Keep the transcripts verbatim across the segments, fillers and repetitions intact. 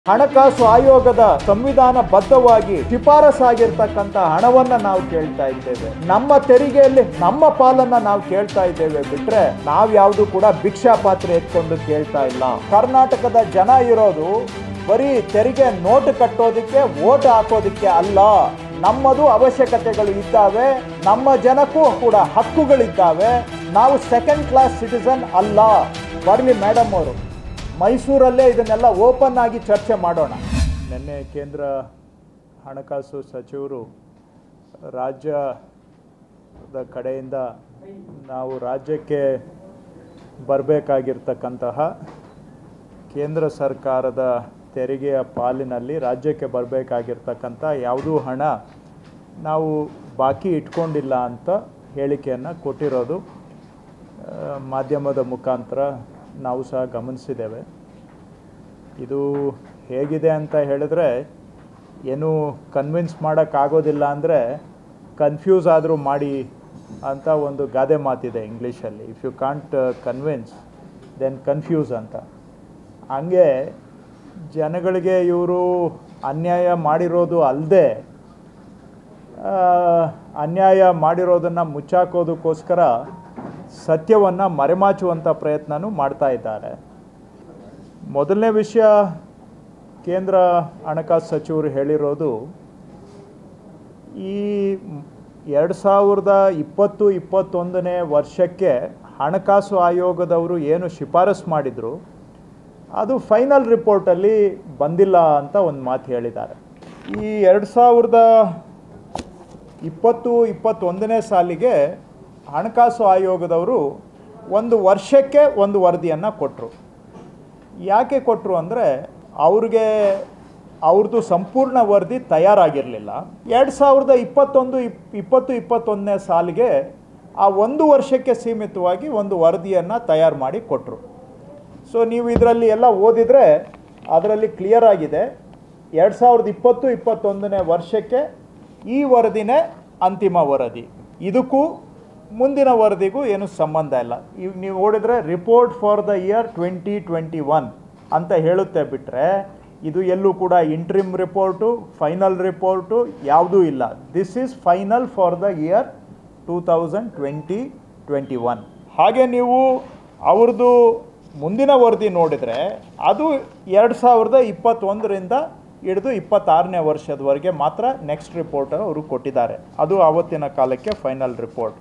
ಹಣಕಾಸು ಆಯೋಗದ ಸಂವಿಧಾನಬದ್ಧವಾಗಿ ಶಿಫಾರಸಾಗಿರ್ತಕ್ಕಂಥ ಹಣವನ್ನ ನಾವು ಕೇಳ್ತಾ ಇದ್ದೇವೆ. ನಮ್ಮ ತೆರಿಗೆಯಲ್ಲಿ ನಮ್ಮ ಪಾಲನ್ನ ನಾವು ಕೇಳ್ತಾ ಇದ್ದೇವೆ ಬಿಟ್ರೆ ನಾವ್ ಯಾವುದು ಕೂಡ ಭಿಕ್ಷಾ ಪಾತ್ರೆ ಎತ್ಕೊಂಡು ಕೇಳ್ತಾ ಇಲ್ಲ. ಕರ್ನಾಟಕದ ಜನ ಇರೋದು ಬರೀ ತೆರಿಗೆ ನೋಟ್ ಕಟ್ಟೋದಿಕ್ಕೆ, ವೋಟ್ ಹಾಕೋದಿಕ್ಕೆ ಅಲ್ಲ. ನಮ್ಮದು ಅವಶ್ಯಕತೆಗಳು ಇದ್ದಾವೆ, ನಮ್ಮ ಜನಕ್ಕೂ ಕೂಡ ಹಕ್ಕುಗಳಿದ್ದಾವೆ. ನಾವು ಸೆಕೆಂಡ್ ಕ್ಲಾಸ್ ಸಿಟಿಸನ್ ಅಲ್ಲ. ಬರ್ಲಿ ಮೇಡಮ್ ಅವರು, ಮೈಸೂರಲ್ಲೇ ಇದನ್ನೆಲ್ಲ ಓಪನ್ ಆಗಿ ಚರ್ಚೆ ಮಾಡೋಣ. ನಿನ್ನೆ ಕೇಂದ್ರ ಹಣಕಾಸು ಸಚಿವರು ರಾಜ್ಯದ ಕಡೆಯಿಂದ ನಾವು ರಾಜ್ಯಕ್ಕೆ ಬರಬೇಕಾಗಿರ್ತಕ್ಕಂತಹ ಕೇಂದ್ರ ಸರ್ಕಾರದ ತೆರಿಗೆಯ ಪಾಲಿನಲ್ಲಿ ರಾಜ್ಯಕ್ಕೆ ಬರಬೇಕಾಗಿರ್ತಕ್ಕಂಥ ಯಾವುದೂ ಹಣ ನಾವು ಬಾಕಿ ಇಟ್ಕೊಂಡಿಲ್ಲ ಅಂತ ಹೇಳಿಕೆಯನ್ನು ಕೊಟ್ಟಿರೋದು ಮಾಧ್ಯಮದ ಮುಖಾಂತರ ನಾವು ಸಹ ಗಮನಿಸಿದ್ದೇವೆ. ಇದು ಹೇಗಿದೆ ಅಂತ ಹೇಳಿದ್ರೆ, ಏನು ಕನ್ವಿನ್ಸ್ ಮಾಡೋಕ್ಕಾಗೋದಿಲ್ಲ ಅಂದರೆ ಕನ್ಫ್ಯೂಸ್ ಆದರೂ ಮಾಡಿ ಅಂತ ಒಂದು ಗಾದೆ ಮಾತಿದೆ ಇಂಗ್ಲೀಷಲ್ಲಿ. If you can't convince then confuse ಅಂತ. ಹಂಗೆ ಜನಗಳಿಗೆ ಇವರು ಅನ್ಯಾಯ ಮಾಡಿರೋದು ಅಲ್ಲದೆ ಅನ್ಯಾಯ ಮಾಡಿರೋದನ್ನು ಮುಚ್ಚಾಕೋದಕ್ಕೋಸ್ಕರ ಸತ್ಯವನ್ನು ಮರೆಮಾಚುವಂಥ ಪ್ರಯತ್ನನೂ ಮಾಡ್ತಾ ಇದ್ದಾರೆ. ಮೊದಲನೇ ವಿಷಯ, ಕೇಂದ್ರ ಹಣಕಾಸು ಸಚಿವರು ಹೇಳಿರೋದು, ಈ ಎರಡು ಸಾವಿರದ ಇಪ್ಪತ್ತು ಇಪ್ಪತ್ತೊಂದನೇ ವರ್ಷಕ್ಕೆ ಹಣಕಾಸು ಆಯೋಗದವರು ಏನು ಶಿಫಾರಸು ಮಾಡಿದರು ಅದು ಫೈನಲ್ ರಿಪೋರ್ಟಲ್ಲಿ ಬಂದಿಲ್ಲ ಅಂತ ಒಂದು ಮಾತು ಹೇಳಿದ್ದಾರೆ. ಈ ಎರಡು ಸಾವಿರದ ಇಪ್ಪತ್ತು ಇಪ್ಪತ್ತೊಂದನೇ ಸಾಲಿಗೆ ಹಣಕಾಸು ಆಯೋಗದವರು ಒಂದು ವರ್ಷಕ್ಕೆ ಒಂದು ವರದಿಯನ್ನು ಕೊಟ್ಟರು. ಯಾಕೆ ಕೊಟ್ಟರು ಅಂದರೆ, ಅವ್ರಿಗೆ ಅವ್ರದ್ದು ಸಂಪೂರ್ಣ ವರದಿ ತಯಾರಾಗಿರಲಿಲ್ಲ. ಎರಡು ಸಾವಿರದ ಇಪ್ಪತ್ತೊಂದು ಇಪ್ ಇಪ್ಪತ್ತು ಇಪ್ಪತ್ತೊಂದನೇ ಸಾಲಿಗೆ ಆ ಒಂದು ವರ್ಷಕ್ಕೆ ಸೀಮಿತವಾಗಿ ಒಂದು ವರದಿಯನ್ನು ತಯಾರು ಮಾಡಿ ಕೊಟ್ಟರು. ಸೊ ನೀವು ಇದರಲ್ಲಿ ಎಲ್ಲ ಓದಿದರೆ ಅದರಲ್ಲಿ ಕ್ಲಿಯರ್ ಆಗಿದೆ, ಎರಡು ಸಾವಿರದ ಇಪ್ಪತ್ತು ಇಪ್ಪತ್ತೊಂದನೇ ವರ್ಷಕ್ಕೆ ಈ ವರದಿನೇ ಅಂತಿಮ ವರದಿ. ಇದಕ್ಕೂ ಮುಂದಿನ ವರದಿಗೂ ಏನು ಸಂಬಂಧ ಇಲ್ಲ. ಈಗ ನೀವು ನೋಡಿದರೆ report for the year twenty twenty one ಅಂತ ಹೇಳುತ್ತೆ ಬಿಟ್ಟರೆ ಇದು ಎಲ್ಲೂ ಕೂಡ ಇಂಟ್ರಿಮ್ ರಿಪೋರ್ಟು, ಫೈನಲ್ ರಿಪೋರ್ಟು ಯಾವುದೂ ಇಲ್ಲ. This is final for the year two thousand twenty twenty one. ಹಾಗೆ ನೀವು ಅವ್ರದ್ದು ಮುಂದಿನ ವರದಿ ನೋಡಿದರೆ ಅದು ಎರಡು ಸಾವಿರದ ಇಪ್ಪತ್ತೊಂದರಿಂದ ಹಿಡಿದು ಇಪ್ಪತ್ತಾರನೇ ವರ್ಷದವರೆಗೆ ಮಾತ್ರ ನೆಕ್ಸ್ಟ್ ರಿಪೋರ್ಟ್ ಅವರು ಕೊಟ್ಟಿದ್ದಾರೆ. ಅದು ಆವತ್ತಿನ ಕಾಲಕ್ಕೆ ಫೈನಲ್ ರಿಪೋರ್ಟ್.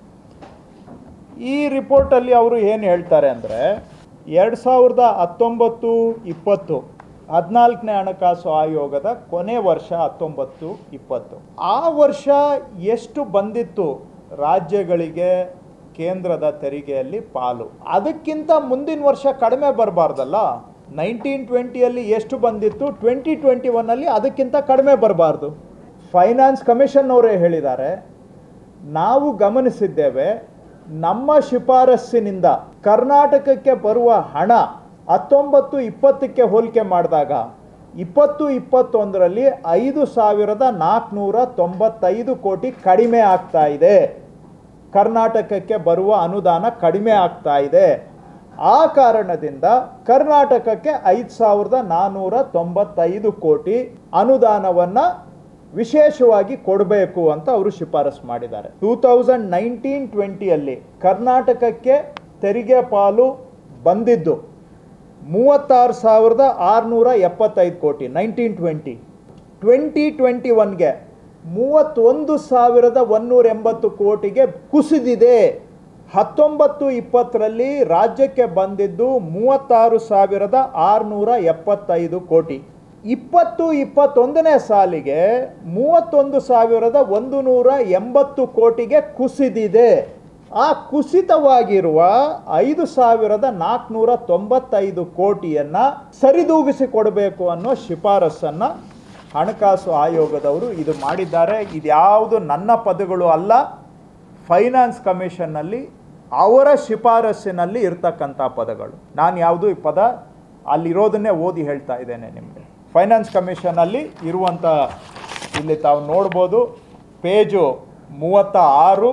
ಈ ರಿಪೋರ್ಟಲ್ಲಿ ಅವರು ಏನು ಹೇಳ್ತಾರೆ ಅಂದರೆ, ಎರಡು ಸಾವಿರದ ಹತ್ತೊಂಬತ್ತು ಇಪ್ಪತ್ತು ಹದಿನಾಲ್ಕನೇ ಹಣಕಾಸು ಆಯೋಗದ ಕೊನೆ ವರ್ಷ ಹತ್ತೊಂಬತ್ತು ಇಪ್ಪತ್ತು, ಆ ವರ್ಷ ಎಷ್ಟು ಬಂದಿತ್ತು ರಾಜ್ಯಗಳಿಗೆ ಕೇಂದ್ರದ ತೆರಿಗೆಯಲ್ಲಿ ಪಾಲು, ಅದಕ್ಕಿಂತ ಮುಂದಿನ ವರ್ಷ ಕಡಿಮೆ ಬರಬಾರ್ದಲ್ಲ. ನೈನ್ಟೀನ್ ಟ್ವೆಂಟಿಯಲ್ಲಿ ಎಷ್ಟು ಬಂದಿತ್ತು, ಟ್ವೆಂಟಿ ಟ್ವೆಂಟಿ ಒನ್ನಲ್ಲಿ ಅದಕ್ಕಿಂತ ಕಡಿಮೆ ಬರಬಾರ್ದು. ಫೈನಾನ್ಸ್ ಕಮಿಷನ್ ಅವರೇ ಹೇಳಿದ್ದಾರೆ, ನಾವು ಗಮನಿಸಿದ್ದೇವೆ, ನಮ್ಮ ಶಿಫಾರಸ್ಸಿನಿಂದ ಕರ್ನಾಟಕಕ್ಕೆ ಬರುವ ಹಣ ಹತ್ತೊಂಬತ್ತು ಇಪ್ಪತ್ತಕ್ಕೆ ಹೋಲಿಕೆ ಮಾಡಿದಾಗ ಇಪ್ಪತ್ತು ಇಪ್ಪತ್ತೊಂದರಲ್ಲಿ ಐದು ಸಾವಿರದ ನಾಲ್ಕುನೂರ ತೊಂಬತ್ತೈದು ಕೋಟಿ ಕಡಿಮೆ ಆಗ್ತಾ ಇದೆ. ಕರ್ನಾಟಕಕ್ಕೆ ಬರುವ ಅನುದಾನ ಕಡಿಮೆ ಆಗ್ತಾ ಇದೆ. ಆ ಕಾರಣದಿಂದ ಕರ್ನಾಟಕಕ್ಕೆ ಐದು ಸಾವಿರದ ನಾನ್ನೂರ ತೊಂಬತ್ತೈದು ಕೋಟಿ ಅನುದಾನವನ್ನು ವಿಶೇಷವಾಗಿ ಕೊಡಬೇಕು ಅಂತ ಅವರು ಶಿಫಾರಸು ಮಾಡಿದ್ದಾರೆ. ಟೂ ತೌಸಂಡ್ ನೈನ್ಟೀನ್ ಟ್ವೆಂಟಿಯಲ್ಲಿ ಕರ್ನಾಟಕಕ್ಕೆ ತೆರಿಗೆ ಪಾಲು ಬಂದಿದ್ದು ಮೂವತ್ತಾರು ಸಾವಿರದ ಆರುನೂರ ಎಪ್ಪತ್ತೈದು ಕೋಟಿ ನೈನ್ಟೀನ್ ಟ್ವೆಂಟಿ. ಟ್ವೆಂಟಿ ಟ್ವೆಂಟಿ ಒನ್ಗೆ ಮೂವತ್ತೊಂದು ಸಾವಿರದ ಒನ್ನೂರ ಎಂಬತ್ತು ಕೋಟಿಗೆ ಕುಸಿದಿದೆ. ಹತ್ತೊಂಬತ್ತು ಇಪ್ಪತ್ತರಲ್ಲಿ ರಾಜ್ಯಕ್ಕೆ ಬಂದಿದ್ದು ಮೂವತ್ತಾರು ಸಾವಿರದ ಆರುನೂರ ಎಪ್ಪತ್ತೈದು ಕೋಟಿ. ಇಪ್ಪತ್ತು ಇಪ್ಪತ್ತೊಂದನೇ ಸಾಲಿಗೆ ಮೂವತ್ತೊಂದು ಸಾವಿರದ ಒಂದು ನೂರ ಎಂಬತ್ತು ಕೋಟಿಗೆ ಕುಸಿದಿದೆ. ಆ ಕುಸಿತವಾಗಿರುವ ಐದು ಸಾವಿರದ ನಾಲ್ಕುನೂರ ತೊಂಬತ್ತೈದು ಕೋಟಿಯನ್ನು ಸರಿದೂಗಿಸಿಕೊಡಬೇಕು ಅನ್ನೋ ಶಿಫಾರಸನ್ನು ಹಣಕಾಸು ಆಯೋಗದವರು ಇದು ಮಾಡಿದ್ದಾರೆ. ಇದ್ಯಾವುದು ನನ್ನ ಪದಗಳು ಅಲ್ಲ, ಫೈನಾನ್ಸ್ ಕಮಿಷನ್ನಲ್ಲಿ ಅವರ ಶಿಫಾರಸ್ಸಿನಲ್ಲಿ ಇರ್ತಕ್ಕಂಥ ಪದಗಳು. ನಾನು ಯಾವುದು ಈ ಪದ ಅಲ್ಲಿರೋದನ್ನೇ ಓದಿ ಹೇಳ್ತಾ ಇದ್ದೇನೆ ನಿಮಗೆ. ಫೈನಾನ್ಸ್ ಕಮಿಷನಲ್ಲಿ ಇರುವಂಥ, ಇಲ್ಲಿ ತಾವು ನೋಡ್ಬೋದು, ಪೇಜು ಮೂವತ್ತ ಆರು,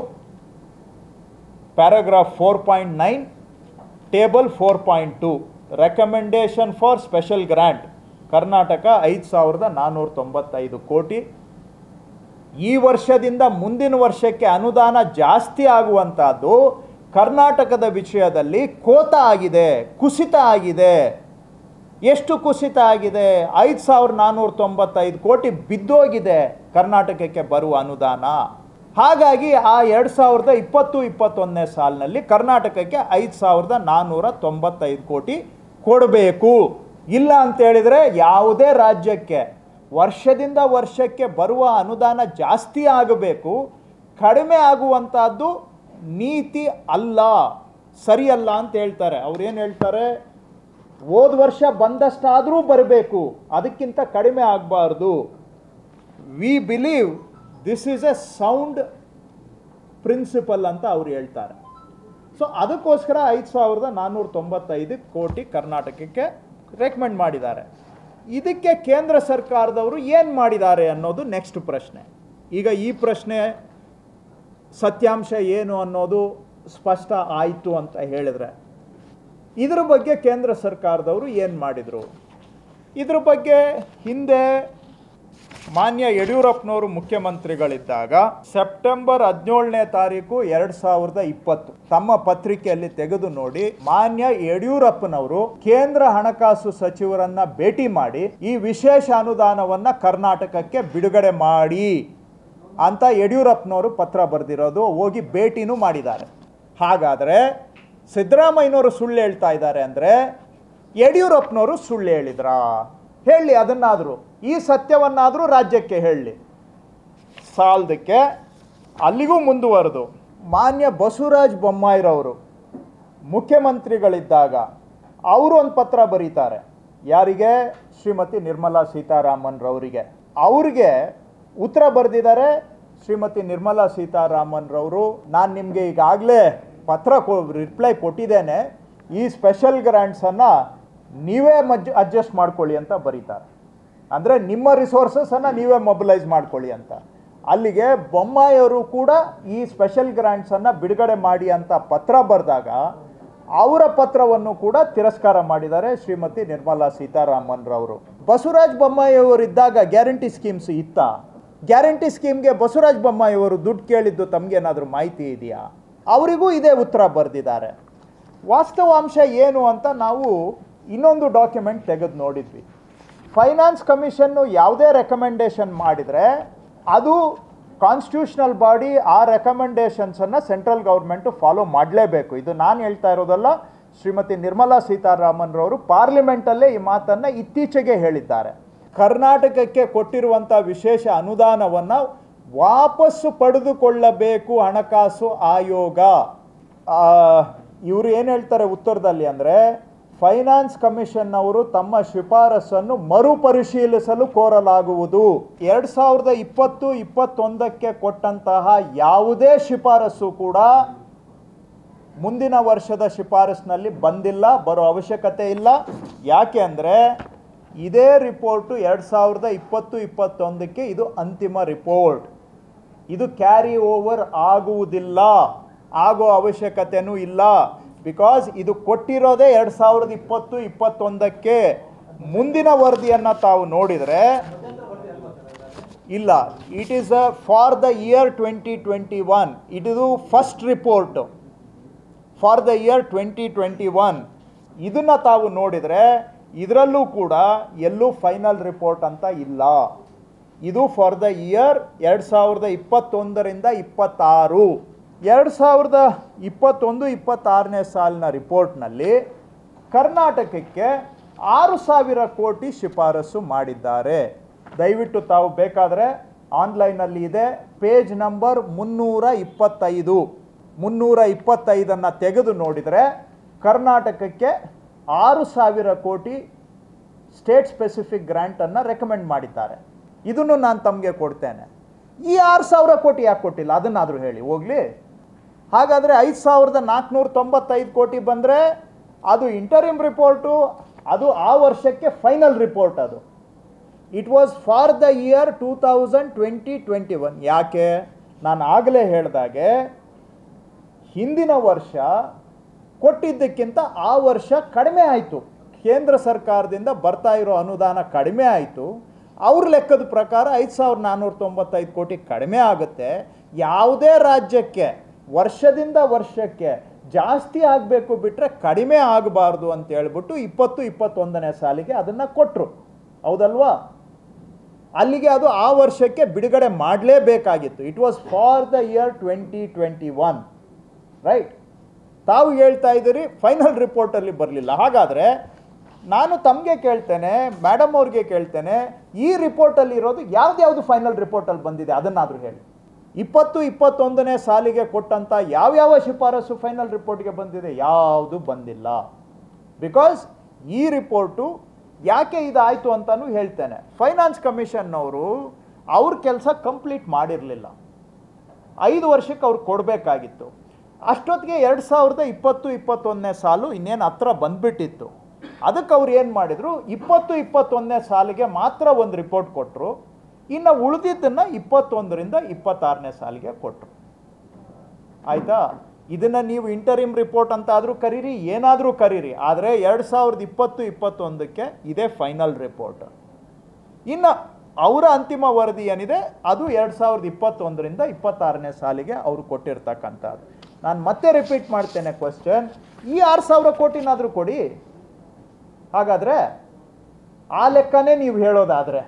paragraph four point nine, table four point two, recommendation for special grant Karnataka ಐದು ಸಾವಿರದ ನಾನ್ನೂರ ತೊಂಬತ್ತೈದು ಕೋಟಿ. ಈ ವರ್ಷದಿಂದ ಮುಂದಿನ ವರ್ಷಕ್ಕೆ ಅನುದಾನ ಜಾಸ್ತಿ ಆಗುವಂಥದ್ದು ಕರ್ನಾಟಕದ ವಿಷಯದಲ್ಲಿ ಕೋತ ಆಗಿದೆ, ಕುಸಿತ ಆಗಿದೆ. ಎಷ್ಟು ಕುಸಿತ ಆಗಿದೆ? ಐದು ಸಾವಿರದ ನಾನ್ನೂರ ತೊಂಬತ್ತೈದು ಕೋಟಿ ಬಿದ್ದೋಗಿದೆ ಕರ್ನಾಟಕಕ್ಕೆ ಬರುವ ಅನುದಾನ. ಹಾಗಾಗಿ ಆ ಎರಡು ಸಾವಿರದ ಇಪ್ಪತ್ತು ಇಪ್ಪತ್ತೊಂದನೇ ಸಾಲಿನಲ್ಲಿ ಕರ್ನಾಟಕಕ್ಕೆ ಐದು ಸಾವಿರದ ನಾನ್ನೂರ ತೊಂಬತ್ತೈದು ಕೋಟಿ ಕೊಡಬೇಕು. ಇಲ್ಲ ಅಂತೇಳಿದರೆ ಯಾವುದೇ ರಾಜ್ಯಕ್ಕೆ ವರ್ಷದಿಂದ ವರ್ಷಕ್ಕೆ ಬರುವ ಅನುದಾನ ಜಾಸ್ತಿ ಆಗಬೇಕು, ಕಡಿಮೆ ಆಗುವಂಥದ್ದು ನೀತಿ ಅಲ್ಲ, ಸರಿಯಲ್ಲ ಅಂತ ಹೇಳ್ತಾರೆ. ಅವ್ರೇನು ಹೇಳ್ತಾರೆ? ಹೋದ ವರ್ಷ ಬಂದಷ್ಟಾದರೂ ಬರಬೇಕು, ಅದಕ್ಕಿಂತ ಕಡಿಮೆ ಆಗಬಾರ್ದು. We believe this is a sound principle ಅಂತ ಅವ್ರು ಹೇಳ್ತಾರೆ. ಸೊ ಅದಕ್ಕೋಸ್ಕರ ಐದು ಸಾವಿರದ ನಾನ್ನೂರ ತೊಂಬತ್ತೈದು ಕೋಟಿ ಕರ್ನಾಟಕಕ್ಕೆ ರೆಕಮೆಂಡ್ ಮಾಡಿದ್ದಾರೆ. ಇದಕ್ಕೆ ಕೇಂದ್ರ ಸರ್ಕಾರದವರು ಏನು ಮಾಡಿದ್ದಾರೆ ಅನ್ನೋದು ನೆಕ್ಸ್ಟ್ ಪ್ರಶ್ನೆ. ಈಗ ಈ ಪ್ರಶ್ನೆ ಸತ್ಯಾಂಶ ಏನು ಅನ್ನೋದು ಸ್ಪಷ್ಟ ಆಯಿತು ಅಂತ ಹೇಳಿದರೆ, ಇದ್ರ ಬಗ್ಗೆ ಕೇಂದ್ರ ಸರ್ಕಾರದವರು ಏನು ಮಾಡಿದರು? ಇದ್ರ ಬಗ್ಗೆ ಹಿಂದೆ ಮಾನ್ಯ ಯಡಿಯೂರಪ್ಪನವರು ಮುಖ್ಯಮಂತ್ರಿಗಳಿದ್ದಾಗ ಸೆಪ್ಟೆಂಬರ್ ಹದಿನೇಳನೇ ತಾರೀಕು ಎರಡು ಸಾವಿರದ ಇಪ್ಪತ್ತು ತಮ್ಮ ಪತ್ರಿಕೆಯಲ್ಲಿ ತೆಗೆದು ನೋಡಿ, ಮಾನ್ಯ ಯಡಿಯೂರಪ್ಪನವರು ಕೇಂದ್ರ ಹಣಕಾಸು ಸಚಿವರನ್ನ ಭೇಟಿ ಮಾಡಿ ಈ ವಿಶೇಷ ಅನುದಾನವನ್ನ ಕರ್ನಾಟಕಕ್ಕೆ ಬಿಡುಗಡೆ ಮಾಡಿ ಅಂತ ಯಡಿಯೂರಪ್ಪನವರು ಪತ್ರ ಬರೆದಿರೋದು, ಹೋಗಿ ಭೇಟಿನೂ ಮಾಡಿದ್ದಾರೆ. ಹಾಗಾದರೆ ಸಿದ್ದರಾಮಯ್ಯನವರು ಸುಳ್ಳು ಹೇಳ್ತಾ ಇದ್ದಾರೆ ಅಂದರೆ ಯಡಿಯೂರಪ್ಪನವರು ಸುಳ್ಳು ಹೇಳಿದ್ರಾ? ಹೇಳಿ, ಅದನ್ನಾದರೂ ಈ ಸತ್ಯವನ್ನಾದರೂ ರಾಜ್ಯಕ್ಕೆ ಹೇಳಿ. ಸಾಲದಕ್ಕೆ ಅಲ್ಲಿಗೂ ಮುಂದುವರೆದು ಮಾನ್ಯ ಬಸವರಾಜ ಬೊಮ್ಮಾಯಿರವರು ಮುಖ್ಯಮಂತ್ರಿಗಳಿದ್ದಾಗ ಅವರು ಒಂದು ಪತ್ರ ಬರೀತಾರೆ. ಯಾರಿಗೆ? ಶ್ರೀಮತಿ ನಿರ್ಮಲಾ ಸೀತಾರಾಮನ್ ರವರಿಗೆ. ಅವ್ರಿಗೆ ಉತ್ತರ ಬರೆದಿದ್ದಾರೆ ಶ್ರೀಮತಿ ನಿರ್ಮಲಾ ಸೀತಾರಾಮನ್ ರವರು, ನಾನು ನಿಮಗೆ ಈಗಾಗಲೇ ಪತ್ರ ಕೊ ರಿಪ್ಲೈ ಕೊಟ್ಟಿದ್ದೇನೆ, ಈ ಸ್ಪೆಷಲ್ ಗ್ರಾಂಟ್ಸನ್ನು ನೀವೇ ಮಜ್ ಅಡ್ಜಸ್ಟ್ ಮಾಡ್ಕೊಳ್ಳಿ ಅಂತ ಬರೀತಾರೆ. ಅಂದರೆ ನಿಮ್ಮ ರಿಸೋರ್ಸಸನ್ನು ನೀವೇ ಮೊಬಿಲೈಸ್ ಮಾಡ್ಕೊಳ್ಳಿ ಅಂತ. ಅಲ್ಲಿಗೆ ಬೊಮ್ಮಾಯಿಯವರು ಕೂಡ ಈ ಸ್ಪೆಷಲ್ ಗ್ರಾಂಟ್ಸನ್ನು ಬಿಡುಗಡೆ ಮಾಡಿ ಅಂತ ಪತ್ರ ಬರೆದಾಗ ಅವರ ಪತ್ರವನ್ನು ಕೂಡ ತಿರಸ್ಕಾರ ಮಾಡಿದ್ದಾರೆ ಶ್ರೀಮತಿ ನಿರ್ಮಲಾ ಸೀತಾರಾಮನ್ ರವರು. ಬಸವರಾಜ ಬೊಮ್ಮಾಯಿಯವರಿದ್ದಾಗ ಗ್ಯಾರಂಟಿ ಸ್ಕೀಮ್ಸ್ ಇತ್ತ? ಗ್ಯಾರಂಟಿ ಸ್ಕೀಮ್ಗೆ ಬಸವರಾಜ ಬೊಮ್ಮಾಯಿಯವರು ದುಡ್ಡು ಕೇಳಿದ್ದು ತಮಗೇನಾದರೂ ಮಾಹಿತಿ ಇದೆಯಾ? ಅವರಿಗೂ ಇದೇ ಉತ್ತರ ಬರೆದಿದ್ದಾರೆ. ವಾಸ್ತವಾಂಶ ಏನು ಅಂತ ನಾವು ಇನ್ನೊಂದು ಡಾಕ್ಯುಮೆಂಟ್ ತೆಗೆದು ನೋಡಿದ್ವಿ. ಫೈನಾನ್ಸ್ ಕಮಿಷನ್ನು ಯಾವುದೇ ರೆಕಮೆಂಡೇಶನ್ ಮಾಡಿದರೆ ಅದು ಕಾನ್ಸ್ಟಿಟ್ಯೂಷನಲ್ ಬಾಡಿ ಆ ರೆಕಮೆಂಡೇಶನ್ಸನ್ನು ಸೆಂಟ್ರಲ್ ಗೌರ್ಮೆಂಟು ಫಾಲೋ ಮಾಡಲೇಬೇಕು. ಇದು ನಾನು ಹೇಳ್ತಾ ಇರೋದಲ್ಲ, ಶ್ರೀಮತಿ ನಿರ್ಮಲಾ ಸೀತಾರಾಮನ್ ರವರು ಪಾರ್ಲಿಮೆಂಟಲ್ಲೇ ಈ ಮಾತನ್ನು ಇತ್ತೀಚೆಗೆ ಹೇಳಿದ್ದಾರೆ. ಕರ್ನಾಟಕಕ್ಕೆ ಕೊಟ್ಟಿರುವಂಥ ವಿಶೇಷ ಅನುದಾನವನ್ನು ವಾಪಸ್ಸು ಪಡೆದುಕೊಳ್ಳಬೇಕು ಹಣಕಾಸು ಆಯೋಗ. ಇವರು ಏನು ಹೇಳ್ತಾರೆ ಉತ್ತರದಲ್ಲಿ ಅಂದರೆ, ಫೈನಾನ್ಸ್ ಕಮಿಷನ್ ಅವರು ತಮ್ಮ ಶಿಫಾರಸನ್ನು ಮರುಪರಿಶೀಲಿಸಲು ಕೋರಲಾಗುವುದು. ಎರಡು ಸಾವಿರದ ಇಪ್ಪತ್ತು ಇಪ್ಪತ್ತೊಂದಕ್ಕೆ ಕೊಟ್ಟಂತಹ ಯಾವುದೇ ಶಿಫಾರಸು ಕೂಡ ಮುಂದಿನ ವರ್ಷದ ಶಿಫಾರಸ್ಸಿನಲ್ಲಿ ಬಂದಿಲ್ಲ, ಬರೋ ಅವಶ್ಯಕತೆ ಇಲ್ಲ. ಯಾಕೆ ಅಂದರೆ ಇದೇ ರಿಪೋರ್ಟು ಎರಡು ಸಾವಿರದ ಇಪ್ಪತ್ತು ಇಪ್ಪತ್ತೊಂದಕ್ಕೆ ಇದು ಅಂತಿಮ ರಿಪೋರ್ಟ್. ಇದು ಕ್ಯಾರಿ ಓವರ್ ಆಗುವುದಿಲ್ಲ, ಆಗೋ ಅವಶ್ಯಕತೆಯೂ ಇಲ್ಲ. ಬಿಕಾಸ್ ಇದು ಕೊಟ್ಟಿರೋದೇ ಎರಡು ಸಾವಿರದ ಇಪ್ಪತ್ತು ಇಪ್ಪತ್ತೊಂದಕ್ಕೆ. ಮುಂದಿನ ವರದಿಯನ್ನು ತಾವು ನೋಡಿದರೆ ಇಲ್ಲ, it is a for the year twenty twenty one. It ಇದು first report for the year twenty twenty one. ಇದನ್ನು ತಾವು ನೋಡಿದರೆ ಇದರಲ್ಲೂ ಕೂಡ ಎಲ್ಲೂ ಫೈನಲ್ ರಿಪೋರ್ಟ್ ಅಂತ ಇಲ್ಲ. ಇದು ಫಾರ್ ದ ಇಯರ್ ಎರಡು ಸಾವಿರದ ಇಪ್ಪತ್ತೊಂದರಿಂದ ಇಪ್ಪತ್ತಾರು. ಎರಡು ಸಾವಿರದ ಇಪ್ಪತ್ತೊಂದು ಇಪ್ಪತ್ತಾರನೇ ಸಾಲಿನ ರಿಪೋರ್ಟ್ನಲ್ಲಿ ಕರ್ನಾಟಕಕ್ಕೆ ಆರು ಸಾವಿರ ಕೋಟಿ ಶಿಫಾರಸು ಮಾಡಿದ್ದಾರೆ. ದಯವಿಟ್ಟು ತಾವು ಬೇಕಾದರೆ ಆನ್ಲೈನಲ್ಲಿ ಇದೆ, ಪೇಜ್ ನಂಬರ್ ಮುನ್ನೂರ ಇಪ್ಪತ್ತೈದು ಮುನ್ನೂರ ಇಪ್ಪತ್ತೈದನ್ನು ತೆಗೆದು ನೋಡಿದರೆ ಕರ್ನಾಟಕಕ್ಕೆ ಆರು ಸಾವಿರ ಕೋಟಿ ಸ್ಟೇಟ್ ಸ್ಪೆಸಿಫಿಕ್ ಗ್ರ್ಯಾಂಟನ್ನು ರೆಕಮೆಂಡ್ ಮಾಡಿದ್ದಾರೆ. ಇದನ್ನು ನಾನು ತಮಗೆ ಕೊಡ್ತೇನೆ. ಈ ಆರು ಸಾವಿರ ಕೋಟಿ ಯಾಕೆ ಕೊಟ್ಟಿಲ್ಲ ಅದನ್ನಾದರೂ ಹೇಳಿ ಹೋಗಲಿ. ಹಾಗಾದರೆ ಐದು ಸಾವಿರದ ನಾಲ್ಕುನೂರ ತೊಂಬತ್ತೈದು ಕೋಟಿ ಬಂದರೆ ಅದು ಇಂಟರಿಮ್ ರಿಪೋರ್ಟು, ಅದು ಆ ವರ್ಷಕ್ಕೆ ಫೈನಲ್ ರಿಪೋರ್ಟ್. ಅದು it was for the year two thousand twenty twenty one. ಯಾಕೆ? ನಾನು ಆಗಲೇ ಹೇಳಿದಾಗೆ ಹಿಂದಿನ ವರ್ಷ ಕೊಟ್ಟಿದ್ದಕ್ಕಿಂತ ಆ ವರ್ಷ ಕಡಿಮೆ ಆಯಿತು. ಕೇಂದ್ರ ಸರ್ಕಾರದಿಂದ ಬರ್ತಾ ಇರೋ ಅನುದಾನ ಕಡಿಮೆ ಆಯಿತು, ಅವ್ರ ಲೆಕ್ಕದ ಪ್ರಕಾರ ಐದು ಸಾವಿರದ ನಾನ್ನೂರ ತೊಂಬತ್ತೈದು ಕೋಟಿ ಕಡಿಮೆ ಆಗುತ್ತೆ. ಯಾವುದೇ ರಾಜ್ಯಕ್ಕೆ ವರ್ಷದಿಂದ ವರ್ಷಕ್ಕೆ ಜಾಸ್ತಿ ಆಗಬೇಕು ಬಿಟ್ಟರೆ ಕಡಿಮೆ ಆಗಬಾರ್ದು ಅಂತ ಹೇಳ್ಬಿಟ್ಟು ಇಪ್ಪತ್ತು ಇಪ್ಪತ್ತೊಂದನೇ ಸಾಲಿಗೆ ಅದನ್ನು ಕೊಟ್ಟರು, ಹೌದಲ್ವಾ? ಅಲ್ಲಿಗೆ ಅದು ಆ ವರ್ಷಕ್ಕೆ ಬಿಡುಗಡೆ ಮಾಡಲೇಬೇಕಾಗಿತ್ತು. It was for the year twenty twenty one, right? ತಾವು ಹೇಳ್ತಾ ಇದ್ದೀರಿ ಫೈನಲ್ ರಿಪೋರ್ಟಲ್ಲಿ ಬರಲಿಲ್ಲ. ಹಾಗಾದರೆ ನಾನು ತಮಗೆ ಕೇಳ್ತೇನೆ, ಮೇಡಮ್ ಅವ್ರಿಗೆ ಕೇಳ್ತೇನೆ, ಈ ರಿಪೋರ್ಟಲ್ಲಿ ಇರೋದು ಯಾವ್ದ್ಯಾವುದು ಫೈನಲ್ ರಿಪೋರ್ಟಲ್ಲಿ ಬಂದಿದೆ ಅದನ್ನಾದರೂ ಹೇಳಿ. ಇಪ್ಪತ್ತು ಇಪ್ಪತ್ತೊಂದನೇ ಸಾಲಿಗೆ ಕೊಟ್ಟಂಥ ಯಾವ್ಯಾವ ಶಿಫಾರಸು ಫೈನಲ್ ರಿಪೋರ್ಟ್ಗೆ ಬಂದಿದೆ? ಯಾವುದು ಬಂದಿಲ್ಲ. ಬಿಕಾಸ್ ಈ ರಿಪೋರ್ಟು ಯಾಕೆ ಇದಾಯಿತು ಅಂತಲೂ ಹೇಳ್ತೇನೆ. ಫೈನಾನ್ಸ್ ಕಮಿಷನ್ನವರು ಅವ್ರ ಕೆಲಸ ಕಂಪ್ಲೀಟ್ ಮಾಡಿರಲಿಲ್ಲ. ಐದು ವರ್ಷಕ್ಕೆ ಅವ್ರು ಕೊಡಬೇಕಾಗಿತ್ತು. ಅಷ್ಟೊತ್ತಿಗೆ ಎರಡು ಸಾವಿರದ ಇಪ್ಪತ್ತು ಇಪ್ಪತ್ತೊಂದನೇ ಸಾಲು ಇನ್ನೇನು ಹತ್ರ ಬಂದುಬಿಟ್ಟಿತ್ತು. ಅದಕ್ಕೆ ಅವ್ರು ಏನು ಮಾಡಿದರು, ಇಪ್ಪತ್ತು ಇಪ್ಪತ್ತೊಂದನೇ ಸಾಲಿಗೆ ಮಾತ್ರ ಒಂದು ರಿಪೋರ್ಟ್ ಕೊಟ್ಟರು. ಇನ್ನು ಉಳಿದಿದ್ದನ್ನು ಇಪ್ಪತ್ತೊಂದರಿಂದ ಇಪ್ಪತ್ತಾರನೇ ಸಾಲಿಗೆ ಕೊಟ್ಟರು. ಆಯಿತಾ? ಇದನ್ನು ನೀವು ಇಂಟರಿಮ್ ರಿಪೋರ್ಟ್ ಅಂತ ಆದರೂ ಕರೀರಿ, ಏನಾದರೂ ಕರೀರಿ, ಆದರೆ ಎರಡು ಸಾವಿರದ ಇಪ್ಪತ್ತು ಇಪ್ಪತ್ತೊಂದಕ್ಕೆ ಇದೇ ಫೈನಲ್ ರಿಪೋರ್ಟ್. ಇನ್ನು ಅವರ ಅಂತಿಮ ವರದಿ ಏನಿದೆ ಅದು ಎರಡು ಸಾವಿರದ ಇಪ್ಪತ್ತೊಂದರಿಂದ ಇಪ್ಪತ್ತಾರನೇ ಸಾಲಿಗೆ ಅವರು ಕೊಟ್ಟಿರ್ತಕ್ಕಂಥದ್ದು. ನಾನು ಮತ್ತೆ ರಿಪೀಟ್ ಮಾಡ್ತೇನೆ ಕ್ವಶನ್, ಈ ಆರು ಸಾವಿರ ಕೋಟಿನಾದರೂ ಕೊಡಿ. ಹಾಗಾದರೆ ಆ ಲೆಕ್ಕನೇ ನೀವು ಹೇಳೋದಾದರೆ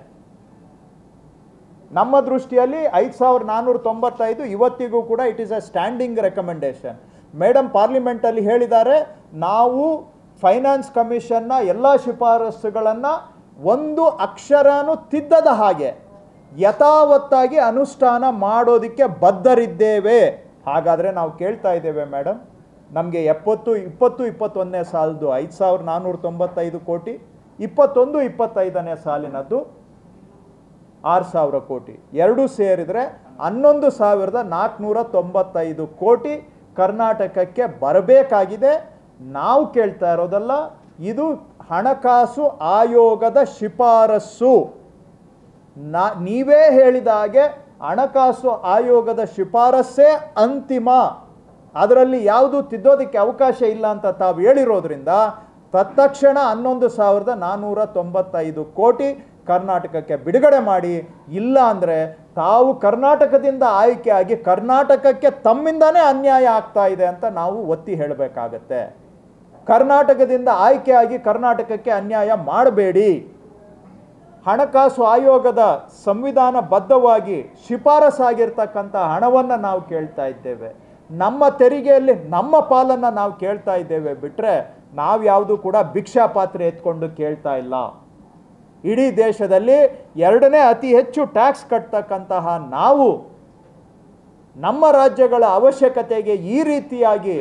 ನಮ್ಮ ದೃಷ್ಟಿಯಲ್ಲಿ ಐದು ಸಾವಿರದ ನಾನ್ನೂರ ತೊಂಬತ್ತೈದು ಇವತ್ತಿಗೂ ಕೂಡ it is a standing recommendation. Madam ಪಾರ್ಲಿಮೆಂಟಲ್ಲಿ ಹೇಳಿದ್ದಾರೆ, ನಾವು ಫೈನಾನ್ಸ್ ಕಮಿಷನ್ನ ಎಲ್ಲ ಶಿಫಾರಸುಗಳನ್ನು ಒಂದು ಅಕ್ಷರನೂ ತಿದ್ದದ ಹಾಗೆ ಯಥಾವತ್ತಾಗಿ ಅನುಷ್ಠಾನ ಮಾಡೋದಕ್ಕೆ ಬದ್ಧರಿದ್ದೇವೆ. ಹಾಗಾದರೆ ನಾವು ಕೇಳ್ತಾ ಇದ್ದೇವೆ ಮೇಡಮ್, ನಮಗೆ ಎಪ್ಪತ್ತು ಇಪ್ಪತ್ತು ಇಪ್ಪತ್ತೊಂದನೇ ಸಾಲದು ಐದು ಸಾವಿರದ ನಾನ್ನೂರ ತೊಂಬತ್ತೈದು ಕೋಟಿ, ಇಪ್ಪತ್ತೊಂದು ಇಪ್ಪತ್ತೈದನೇ ಸಾಲಿನದ್ದು ಆರು ಸಾವಿರ ಕೋಟಿ, ಎರಡೂ ಸೇರಿದರೆ ಹನ್ನೊಂದು ಸಾವಿರದ ನಾಲ್ಕುನೂರ ತೊಂಬತ್ತೈದು ಕೋಟಿ ಕರ್ನಾಟಕಕ್ಕೆ ಬರಬೇಕಾಗಿದೆ. ನಾವು ಕೇಳ್ತಾ ಇರೋದಲ್ಲ, ಇದು ಹಣಕಾಸು ಆಯೋಗದ ಶಿಫಾರಸ್ಸು. ನಾ ನೀವೇ ಹೇಳಿದ ಹಾಗೆ ಹಣಕಾಸು ಆಯೋಗದ ಶಿಫಾರಸ್ಸೇ ಅಂತಿಮ, ಅದರಲ್ಲಿ ಯಾವುದು ತಿದ್ದೋದಕ್ಕೆ ಅವಕಾಶ ಇಲ್ಲ ಅಂತ ತಾವು ಹೇಳಿರೋದ್ರಿಂದ ತತ್ಕ್ಷಣ ಹನ್ನೊಂದು ಸಾವಿರದ ನಾನ್ನೂರ ತೊಂಬತ್ತೈದು ಕೋಟಿ ಕರ್ನಾಟಕಕ್ಕೆ ಬಿಡುಗಡೆ ಮಾಡಿ. ಇಲ್ಲ ಅಂದರೆ ತಾವು ಕರ್ನಾಟಕದಿಂದ ಆಯ್ಕೆಯಾಗಿ ಕರ್ನಾಟಕಕ್ಕೆ ತಮ್ಮಿಂದನೇ ಅನ್ಯಾಯ ಆಗ್ತಾ ಇದೆ ಅಂತ ನಾವು ಒತ್ತಿ ಹೇಳಬೇಕಾಗತ್ತೆ. ಕರ್ನಾಟಕದಿಂದ ಆಯ್ಕೆಯಾಗಿ ಕರ್ನಾಟಕಕ್ಕೆ ಅನ್ಯಾಯ ಮಾಡಬೇಡಿ. ಹಣಕಾಸು ಆಯೋಗದ ಸಂವಿಧಾನಬದ್ಧವಾಗಿ ಶಿಫಾರಸಾಗಿರ್ತಕ್ಕಂಥ ಹಣವನ್ನು ನಾವು ಕೇಳ್ತಾ ಇದ್ದೇವೆ. ನಮ್ಮ ತೆರಿಗೆಯಲ್ಲಿ ನಮ್ಮ ಪಾಲನ್ನು ನಾವು ಕೇಳ್ತಾ ಇದ್ದೇವೆ ಬಿಟ್ಟರೆ ನಾವು ಯಾವುದು ಕೂಡ ಭಿಕ್ಷಾ ಪಾತ್ರೆ ಎತ್ಕೊಂಡು ಕೇಳ್ತಾ ಇಲ್ಲ. ಇಡೀ ದೇಶದಲ್ಲಿ ಎರಡನೇ ಅತಿ ಹೆಚ್ಚು ಟ್ಯಾಕ್ಸ್ ಕಟ್ತಕ್ಕಂತಹ ನಾವು ನಮ್ಮ ರಾಜ್ಯಗಳ ಅವಶ್ಯಕತೆಗೆ ಈ ರೀತಿಯಾಗಿ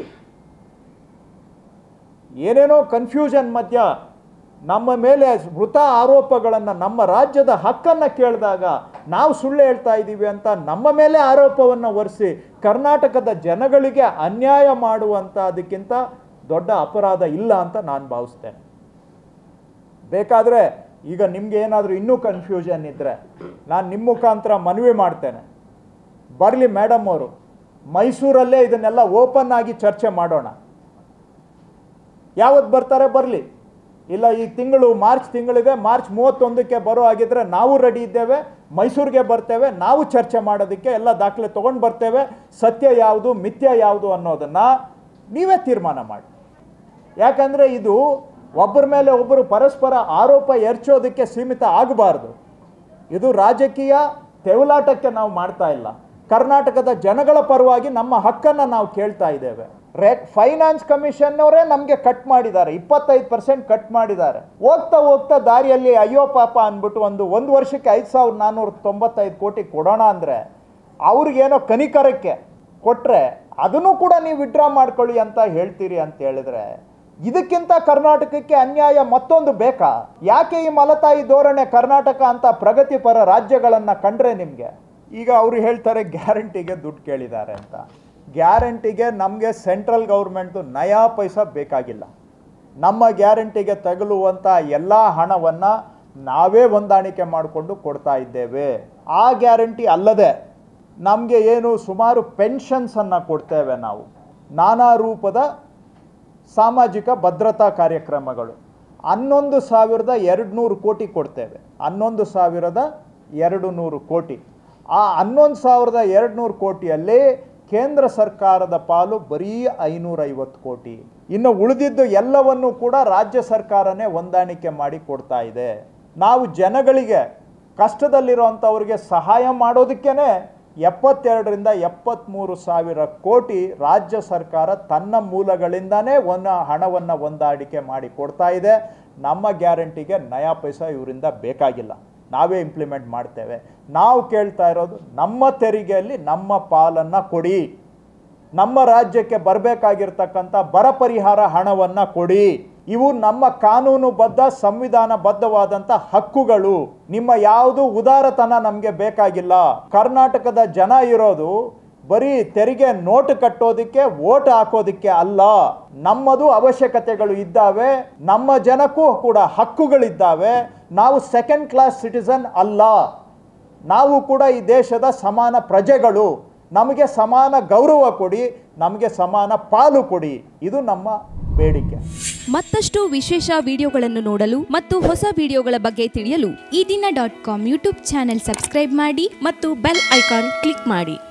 ಏನೇನೋ ಕನ್ಫ್ಯೂಷನ್ ಮಧ್ಯ ನಮ್ಮ ಮೇಲೆ ವೃಥ ಆರೋಪಗಳನ್ನು, ನಮ್ಮ ರಾಜ್ಯದ ಹಕ್ಕನ್ನು ಕೇಳಿದಾಗ ನಾವು ಸುಳ್ಳು ಹೇಳ್ತಾ ಇದ್ದೀವಿ ಅಂತ ನಮ್ಮ ಮೇಲೆ ಆರೋಪವನ್ನು ಹೊರಿಸಿ ಕರ್ನಾಟಕದ ಜನಗಳಿಗೆ ಅನ್ಯಾಯ ಮಾಡುವಂಥ ಅದಕ್ಕಿಂತ ದೊಡ್ಡ ಅಪರಾಧ ಇಲ್ಲ ಅಂತ ನಾನು ಭಾವಿಸ್ತೇನೆ. ಬೇಕಾದರೆ ಈಗ ನಿಮಗೆ ಏನಾದರೂ ಇನ್ನೂ ಕನ್ಫ್ಯೂಷನ್ ಇದ್ದರೆ ನಾನು ನಿಮ್ಮ ಮುಖಾಂತರ ಮನವಿ ಮಾಡ್ತೇನೆ, ಬರಲಿ ಮೇಡಮ್ ಅವರು, ಮೈಸೂರಲ್ಲೇ ಇದನ್ನೆಲ್ಲ ಓಪನ್ ಆಗಿ ಚರ್ಚೆ ಮಾಡೋಣ. ಯಾವತ್ತು ಬರ್ತಾರೆ ಬರಲಿ, ಇಲ್ಲ ಈ ತಿಂಗಳು ಮಾರ್ಚ್ ತಿಂಗಳಿದೆ, ಮಾರ್ಚ್ ಮೂವತ್ತೊಂದಕ್ಕೆ ಬರೋ ಆಗಿದ್ದರೆ ನಾವು ರೆಡಿ ಇದ್ದೇವೆ, ಮೈಸೂರಿಗೆ ಬರ್ತೇವೆ, ನಾವು ಚರ್ಚೆ ಮಾಡೋದಕ್ಕೆ ಎಲ್ಲ ದಾಖಲೆ ತೊಗೊಂಡು ಬರ್ತೇವೆ. ಸತ್ಯ ಯಾವುದು ಮಿಥ್ಯ ಯಾವುದು ಅನ್ನೋದನ್ನು ನೀವೇ ತೀರ್ಮಾನ ಮಾಡಿ. ಯಾಕಂದರೆ ಇದು ಒಬ್ಬರ ಮೇಲೆ ಒಬ್ಬರು ಪರಸ್ಪರ ಆರೋಪ ಎರಚೋದಕ್ಕೆ ಸೀಮಿತ ಆಗಬಾರ್ದು. ಇದು ರಾಜಕೀಯ ತೆವಲಾಟಕ್ಕೆ ನಾವು ಮಾಡ್ತಾ ಇಲ್ಲ. ಕರ್ನಾಟಕದ ಜನಗಳ ಪರವಾಗಿ ನಮ್ಮ ಹಕ್ಕನ್ನು ನಾವು ಕೇಳ್ತಾ ಇದ್ದೇವೆ. ರೇ ಫೈನಾನ್ಸ್ ಕಮಿಷನ್ನವರೇ ನಮಗೆ ಕಟ್ ಮಾಡಿದ್ದಾರೆ, ಇಪ್ಪತ್ತೈದು ಪರ್ಸೆಂಟ್ ಕಟ್ ಮಾಡಿದ್ದಾರೆ. ಹೋಗ್ತಾ ಹೋಗ್ತಾ ದಾರಿಯಲ್ಲಿ ಅಯ್ಯೋ ಪಾಪ ಅಂದ್ಬಿಟ್ಟು ಒಂದು ಒಂದು ವರ್ಷಕ್ಕೆ ಐದು ಸಾವಿರದ ನಾನ್ನೂರ ತೊಂಬತ್ತೈದು ಕೋಟಿ ಕೊಡೋಣ ಅಂದರೆ ಅವ್ರಿಗೇನೋ ಕನಿಕರಕ್ಕೆ ಕೊಟ್ಟರೆ ಅದನ್ನು ಕೂಡ ನೀವು ವಿಡ್ರಾ ಮಾಡ್ಕೊಳ್ಳಿ ಅಂತ ಹೇಳ್ತೀರಿ ಅಂತ ಹೇಳಿದ್ರೆ ಇದಕ್ಕಿಂತ ಕರ್ನಾಟಕಕ್ಕೆ ಅನ್ಯಾಯ ಮತ್ತೊಂದು ಬೇಕಾ? ಯಾಕೆ ಈ ಮಲತಾಯಿ ಧೋರಣೆ ಕರ್ನಾಟಕ ಅಂತ ಪ್ರಗತಿಪರ ರಾಜ್ಯಗಳನ್ನು ಕಂಡ್ರೆ ನಿಮಗೆ? ಈಗ ಅವರು ಹೇಳ್ತಾರೆ ಗ್ಯಾರಂಟಿಗೆ ದುಡ್ಡು ಕೇಳಿದ್ದಾರೆ ಅಂತ. ಗ್ಯಾರಂಟಿಗೆ ನಮಗೆ ಸೆಂಟ್ರಲ್ ಗೌರ್ಮೆಂಟ್ದು ನಯಾ ಪೈಸಾ ಬೇಕಾಗಿಲ್ಲ. ನಮ್ಮ ಗ್ಯಾರಂಟಿಗೆ ತಗಲುವಂಥ ಎಲ್ಲ ಹಣವನ್ನು ನಾವೇ ಹೊಂದಾಣಿಕೆ ಮಾಡಿಕೊಂಡು ಕೊಡ್ತಾ ಇದ್ದೇವೆ. ಆ ಗ್ಯಾರಂಟಿ ಅಲ್ಲದೆ ನಮಗೆ ಏನು ಸುಮಾರು ಪೆನ್ಷನ್ಸನ್ನು ಕೊಡ್ತೇವೆ ನಾವು, ನಾನಾ ರೂಪದ ಸಾಮಾಜಿಕ ಭದ್ರತಾ ಕಾರ್ಯಕ್ರಮಗಳು. ಹನ್ನೊಂದು ಸಾವಿರದ ಎರಡು ನೂರು ಕೋಟಿ ಕೊಡ್ತೇವೆ. ಹನ್ನೊಂದು ಸಾವಿರದ ಎರಡು ನೂರು ಕೋಟಿ. ಆ ಹನ್ನೊಂದು ಸಾವಿರದ ಎರಡು ನೂರು ಕೋಟಿಯಲ್ಲಿ ಕೇಂದ್ರ ಸರ್ಕಾರದ ಪಾಲು ಬರೀ ಐನೂರೈವತ್ತು ಕೋಟಿ. ಇನ್ನು ಉಳಿದಿದ್ದು ಎಲ್ಲವನ್ನು ಕೂಡ ರಾಜ್ಯ ಸರ್ಕಾರನೇ ಹೊಂದಾಣಿಕೆ ಮಾಡಿ ಕೊಡ್ತಾ ಇದೆ. ನಾವು ಜನಗಳಿಗೆ ಕಷ್ಟದಲ್ಲಿರುವಂಥವ್ರಿಗೆ ಸಹಾಯ ಮಾಡೋದಕ್ಕೇ ಎಪ್ಪತ್ತೆರಡರಿಂದ ಎಪ್ಪತ್ತ್ಮೂರು ಸಾವಿರ ಕೋಟಿ ರಾಜ್ಯ ಸರ್ಕಾರ ತನ್ನ ಮೂಲಗಳಿಂದನೇ ಒಂದು ಹಣವನ್ನು ಹೊಂದಾಣಿಕೆ ಮಾಡಿ ಕೊಡ್ತಾ ಇದೆ. ನಮ್ಮ ಗ್ಯಾರಂಟಿಗೆ ನಯಾ ಪೈಸಾ ಇವರಿಂದ ಬೇಕಾಗಿಲ್ಲ, ನಾವೇ ಇಂಪ್ಲಿಮೆಂಟ್ ಮಾಡ್ತೇವೆ. ನಾವು ಕೇಳ್ತಾ ಇರೋದು ನಮ್ಮ ತೆರಿಗೆಯಲ್ಲಿ ನಮ್ಮ ಪಾಲನ್ನು ಕೊಡಿ, ನಮ್ಮ ರಾಜ್ಯಕ್ಕೆ ಬರಬೇಕಾಗಿರ್ತಕ್ಕಂಥ ಬರ ಪರಿಹಾರ ಹಣವನ್ನು ಕೊಡಿ. ಇವು ನಮ್ಮ ಕಾನೂನುಬದ್ಧ ಸಂವಿಧಾನಬದ್ಧವಾದಂಥ ಹಕ್ಕುಗಳು. ನಿಮ್ಮ ಯಾವುದು ಉದಾರತನ ನಮಗೆ ಬೇಕಾಗಿಲ್ಲ. ಕರ್ನಾಟಕದ ಜನ ಇರೋದು ಬರೀ ತೆರಿಗೆ ನೋಟು ಕಟ್ಟೋದಕ್ಕೆ, ವೋಟ್ ಹಾಕೋದಕ್ಕೆ ಅಲ್ಲ. ನಮ್ಮದು ಅವಶ್ಯಕತೆಗಳು ಇದ್ದಾವೆ, ನಮ್ಮ ಜನಕ್ಕೂ ಕೂಡ ಹಕ್ಕುಗಳಿದ್ದಾವೆ. ನಾವು ಸೆಕೆಂಡ್ ಕ್ಲಾಸ್ ಸಿಟಿಸನ್ ಅಲ್ಲ, ನಾವು ಕೂಡ ಈ ದೇಶದ ಸಮಾನ ಪ್ರಜೆಗಳು. ನಮಗೆ ಸಮಾನ ಗೌರವ ಕೊಡಿ, ನಮಗೆ ಸಮಾನ ಪಾಲು ಕೊಡಿ, ಇದು ನಮ್ಮ ಬೇಡಿಕೆ. ಮತ್ತಷ್ಟು ವಿಶೇಷ ವಿಡಿಯೋಗಳನ್ನು ನೋಡಲು ಮತ್ತು ಹೊಸ ವಿಡಿಯೋಗಳ ಬಗ್ಗೆ ತಿಳಿಯಲು Eedina dot com YouTube channel subscribe ಮಾಡಿ ಮತ್ತು ಬೆಲ್ ಐಕಾನ್ ಕ್ಲಿಕ್ ಮಾಡಿ.